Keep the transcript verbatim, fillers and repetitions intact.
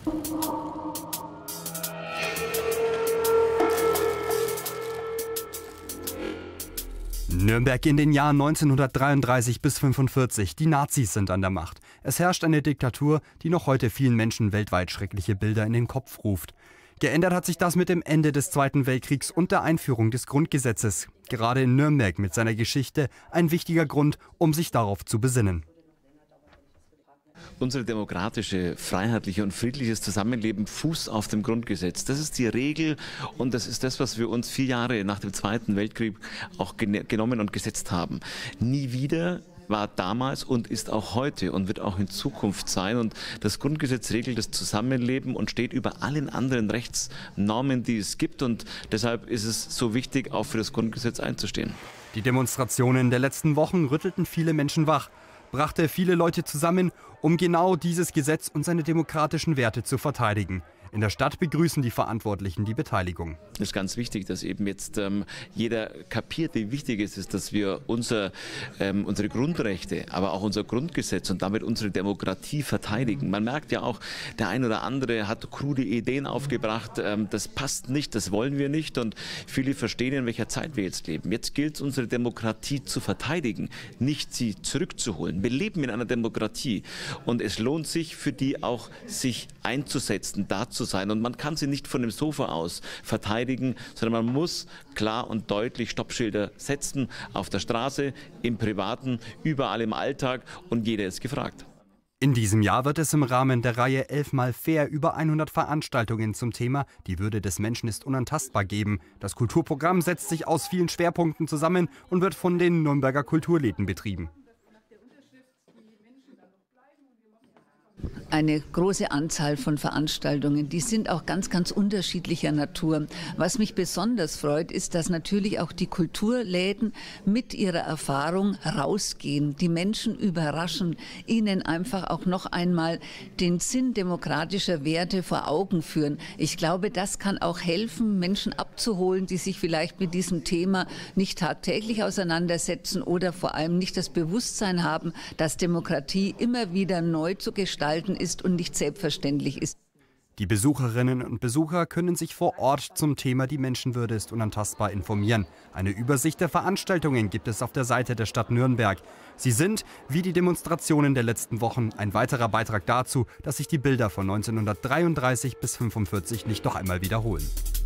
Nürnberg in den Jahren neunzehnhundertdreiunddreißig bis fünfundvierzig. Die Nazis sind an der Macht. Es herrscht eine Diktatur, die noch heute vielen Menschen weltweit schreckliche Bilder in den Kopf ruft. Geändert hat sich das mit dem Ende des Zweiten Weltkriegs und der Einführung des Grundgesetzes. Gerade in Nürnberg mit seiner Geschichte ein wichtiger Grund, um sich darauf zu besinnen. Unsere demokratische, freiheitliche und friedliches Zusammenleben fußt auf dem Grundgesetz. Das ist die Regel und das ist das, was wir uns vier Jahre nach dem Zweiten Weltkrieg auch genommen und gesetzt haben. Nie wieder war damals und ist auch heute und wird auch in Zukunft sein. Und das Grundgesetz regelt das Zusammenleben und steht über allen anderen Rechtsnormen, die es gibt. Und deshalb ist es so wichtig, auch für das Grundgesetz einzustehen. Die Demonstrationen der letzten Wochen rüttelten viele Menschen wach, brachte viele Leute zusammen, um genau dieses Gesetz und seine demokratischen Werte zu verteidigen. In der Stadt begrüßen die Verantwortlichen die Beteiligung. Es ist ganz wichtig, dass eben jetzt ähm, jeder kapiert, wie wichtig es ist, dass wir unser, ähm, unsere Grundrechte, aber auch unser Grundgesetz und damit unsere Demokratie verteidigen. Man merkt ja auch, der ein oder andere hat krude Ideen aufgebracht, ähm, das passt nicht, das wollen wir nicht und viele verstehen, in welcher Zeit wir jetzt leben. Jetzt gilt es, unsere Demokratie zu verteidigen, nicht sie zurückzuholen. Wir leben in einer Demokratie und es lohnt sich für die auch, sich einzusetzen, dazu sein. Und man kann sie nicht von dem Sofa aus verteidigen, sondern man muss klar und deutlich Stoppschilder setzen, auf der Straße, im Privaten, überall im Alltag und jeder ist gefragt. In diesem Jahr wird es im Rahmen der Reihe elfmal fair über hundert Veranstaltungen zum Thema Die Würde des Menschen ist unantastbar geben. Das Kulturprogramm setzt sich aus vielen Schwerpunkten zusammen und wird von den Nürnberger Kulturläden betrieben. Eine große Anzahl von Veranstaltungen, die sind auch ganz, ganz unterschiedlicher Natur. Was mich besonders freut, ist, dass natürlich auch die Kulturläden mit ihrer Erfahrung rausgehen, die Menschen überraschen, ihnen einfach auch noch einmal den Sinn demokratischer Werte vor Augen führen. Ich glaube, das kann auch helfen, Menschen abzuholen, die sich vielleicht mit diesem Thema nicht tagtäglich auseinandersetzen oder vor allem nicht das Bewusstsein haben, dass Demokratie immer wieder neu zu gestalten ist und nicht selbstverständlich ist. Die Besucherinnen und Besucher können sich vor Ort zum Thema Die Menschenwürde ist unantastbar informieren. Eine Übersicht der Veranstaltungen gibt es auf der Seite der Stadt Nürnberg. Sie sind, wie die Demonstrationen der letzten Wochen, ein weiterer Beitrag dazu, dass sich die Bilder von neunzehnhundertdreiunddreißig bis fünfundvierzig nicht noch einmal wiederholen.